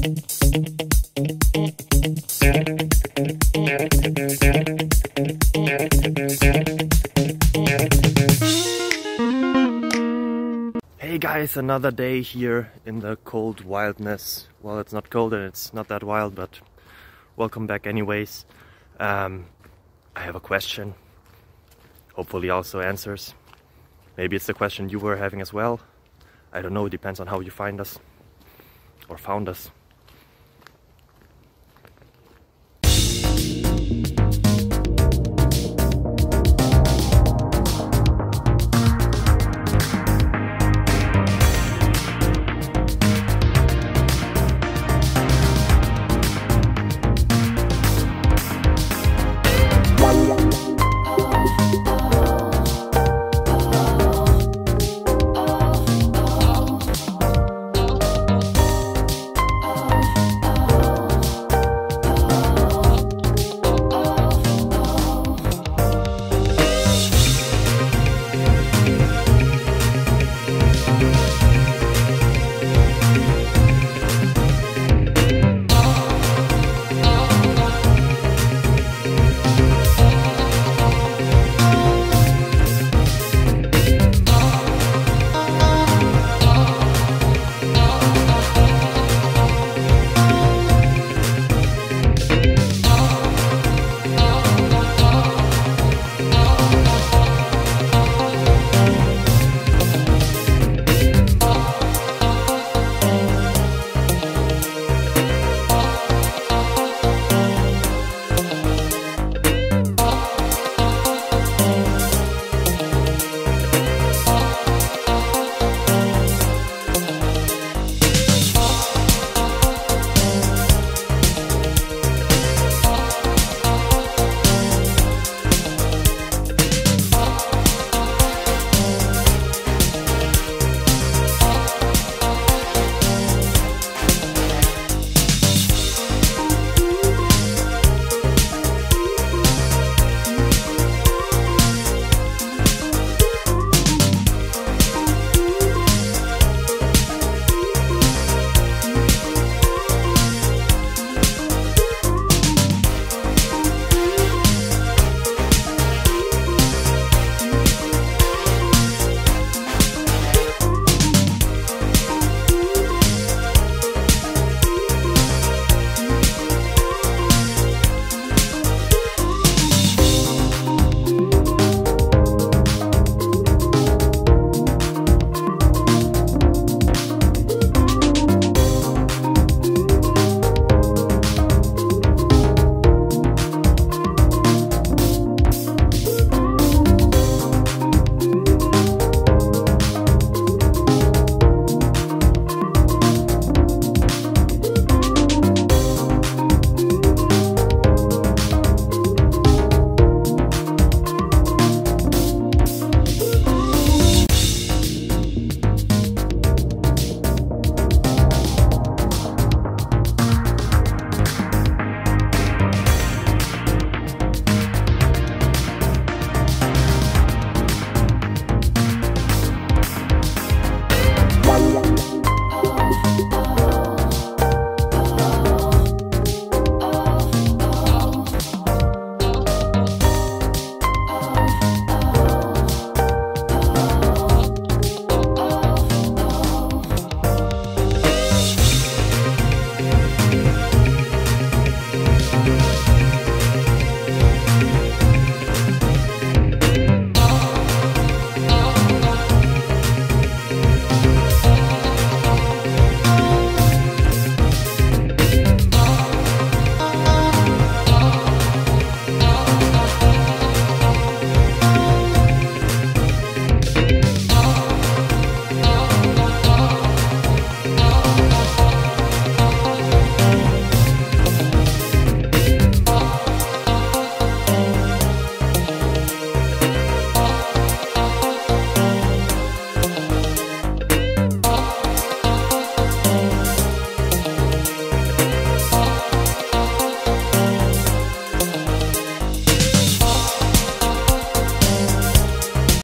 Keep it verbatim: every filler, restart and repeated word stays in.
Hey guys, another day here in the cold wildness. Well, it's not cold and it's not that wild, but welcome back anyways. Um, I have a question. Hopefully also answers. Maybe it's the question you were having as well. I don't know, it depends on how you find us or found us.